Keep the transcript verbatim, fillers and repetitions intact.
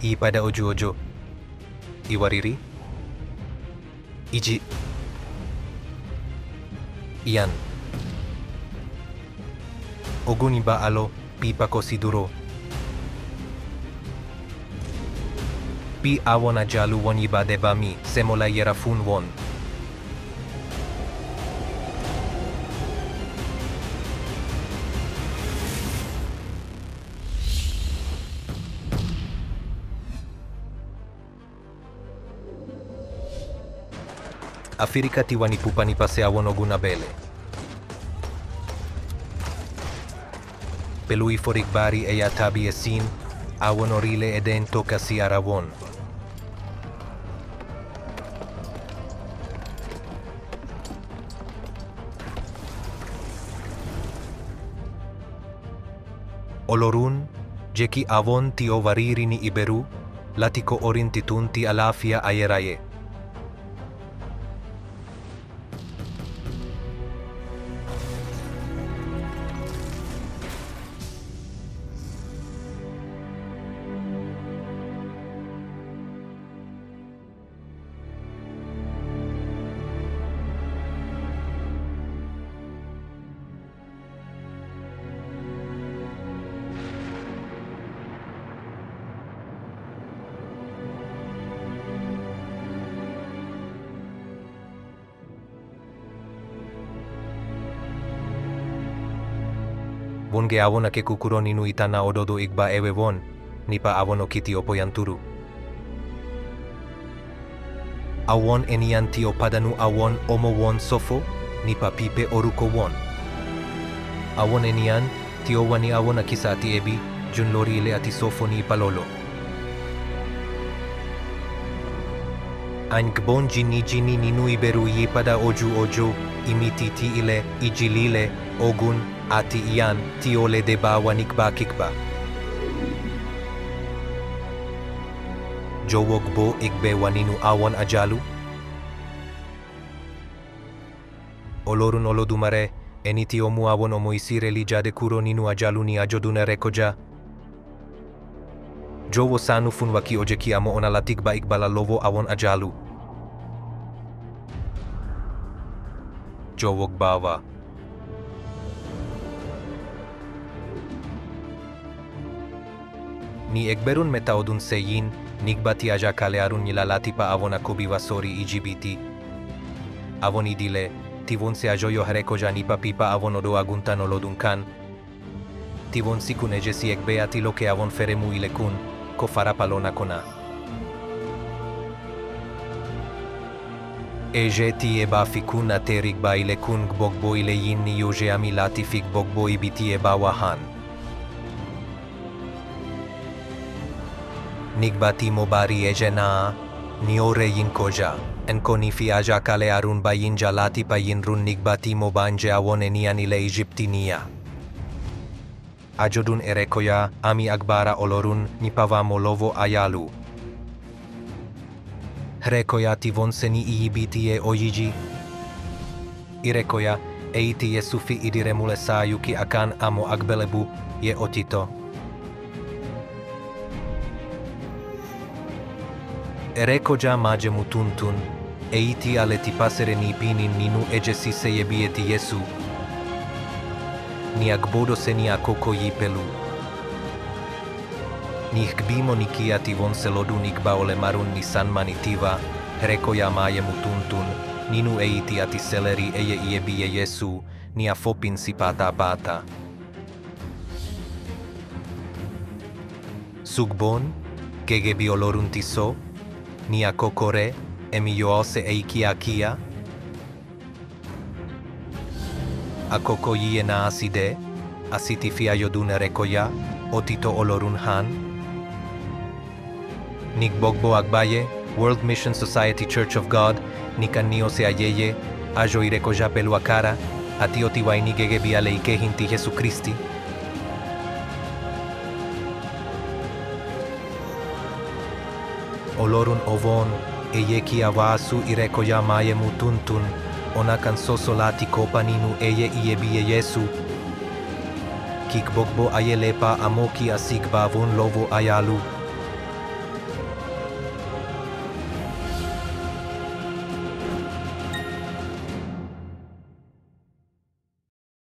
Ìyípadà oju-ọjọ, iwariri, iji, Ìyàn, Ogun iba alo, pípa kosi dúró. Pi Àwọn ajalu won iba deba mi, semola yera fun won. Afirika tiwani pupa Nípasẹ Àwọn Ogun abele. Pelui forik bari eya tabi esin, Àwọn orile eden toka si arawon. Olorun, jeki Àwọn ti ovariri ni iberu, lati ko orin titunti alafia ayeraye. Wonge Àwọn ake kukuro ninu itana ododo igba ewe won, nipa Àwọn okiti opoyanturu. Àwọn enian tio padanu Àwọn omo won sofo, nipa pipe oruko won. Àwọn enian tio wani Àwọn akisati ebi, jun lori ile ati sofo ni palolo. An gbon jini jini ninu iberu Ìyípadà oju-ọjọ, ìmìtìtì ile, iji líle, Ogun, ati Ìyàn, tio le deba wanikba kikba. Jowogbo igbe waninu Àwọn ajalu. Olorun Olodumare, eni tio mu Àwọn omo isire lijade kuro ninu ajalu ni Àjọ Ìrékọjá. Jowo sanu fun waki ojeki amo ona latigba igbala lovo Àwọn ajalu. Jowog bawa. Ni egberun metaodun seyin, nigbati ajakalẹ-arun nila lati pa Àwọn akobiwa sori ijibiti. Àwọn idile, tivon se Àjọ Ìrékọjá nipa pipa Àwọn odo aguntan olodunkan. Tivon sikun ejesi egbeati loke Àwọn feremu ilekun, ko fara palona kona. Eje ti eba fikun aterik ba ilekun gbogbo ile yin ni yoje ami lati fik gbogbo ibiti eba wahan. Nigbati mobari eje na, ni ore yin koja, enko ni fi ajakalẹ-arun ba yin jalati pa yin run nigbati mobanje Àwọn enian ile Egyptinia. Àjọ Ìrékọjá, ami agbara Olorun, nipavamo lovo ajalu. Ìrékọjá tivon seni iyibitie oyiji. Ìrékọjá, eiti je sufi idiremule sayuki akan amo agbelebu, je otito. Ìrékọjá Majẹmu Tuntun, eiti aleti pasere ni pinin ninu ejesi se jebieti Jesu. Ni agbodo se ni akoko yipelu. Ni hkbimo ni kiati von selodu nikba ole marun ni sanmanitiva, Ìrékọjá Majẹmu Tuntun, ninu eiti ati seleri eje iebie Jesu, ni afopin si pata pata. Sugbon, kegebi Olorun tiso, ni akokore, emi yoose eikia kia. Akoko yie na aside, asiti fi Àjọ Ìrékọjá, otito Olorun han. Nigbogbo agbaye, World Mission Society Church of God, nikan nio se ayeye, Àjọ Ìrékọjá pelu akara, ati otiwai ni gegebi ale ikehinti Jesu Kristi. Olorun ovon, eyeki avasu Ìrékọjá Majẹmu Tuntun, onakan sosolati kopa ninu eje iebie Jesu. Kik bogbo ayelepa amoki asigba von lovo ajalu.